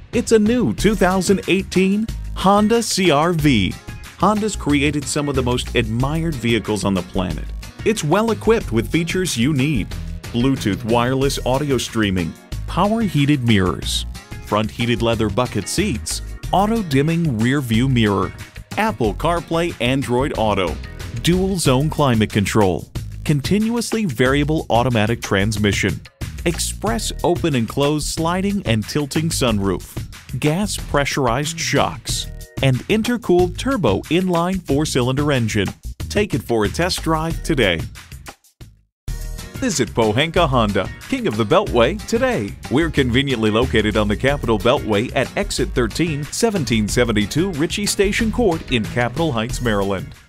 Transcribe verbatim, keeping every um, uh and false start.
It's a new two thousand eighteen Honda C R V. Honda's created some of the most admired vehicles on the planet. It's well equipped with features you need: Bluetooth wireless audio streaming, power heated mirrors, front heated leather bucket seats, auto dimming rear view mirror, Apple CarPlay Android Auto, dual zone climate control, continuously variable automatic transmission, express open and close sliding and tilting sunroof, gas pressurized shocks, and intercooled turbo inline four-cylinder engine. Take it for a test drive today. Visit Pohanka Honda, King of the Beltway, today. We're conveniently located on the Capitol Beltway at Exit thirteen, seventeen seventy-two Ritchie Station Court in Capitol Heights, Maryland.